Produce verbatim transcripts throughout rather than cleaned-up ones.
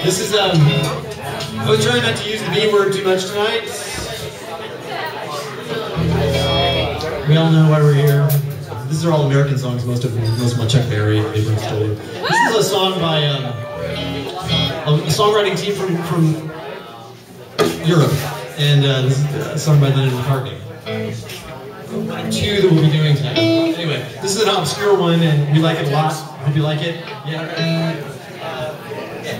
This is, um, I was trying not to use the B word too much tonight. We all know why we're here. These are all American songs, most of them, most of my Chuck Berry, Abrams Stoller. This is a song by um, a songwriting team from, from Europe, and uh, this is a song by Lennon McCartney. Two that we'll be doing tonight. Anyway, this is an obscure one, and we like it a lot. I hope you like it. Yeah. Uh, yeah.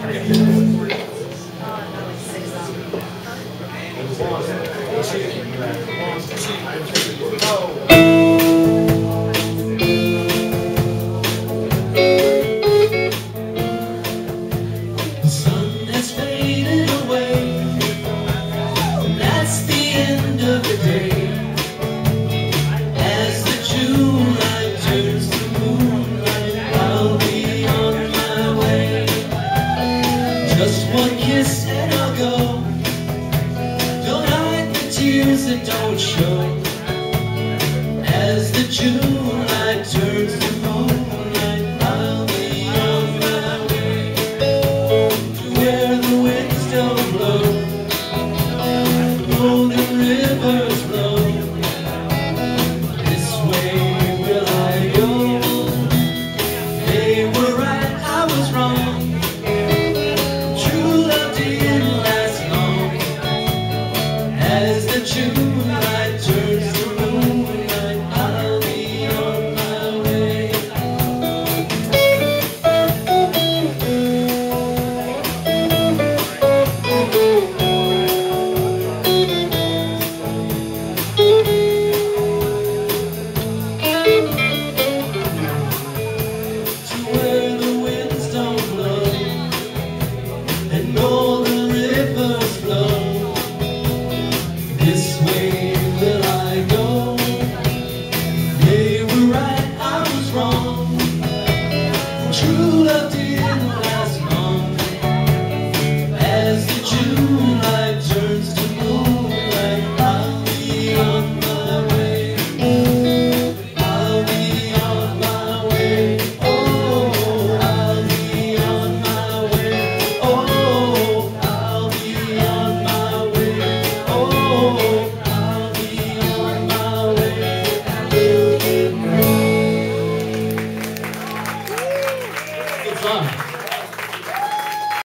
The sun has faded away, and that's the end of the day. As the June light turns to moonlight, I'll be on my way. Just one kiss and I'll go. Don't hide the tears that don't show.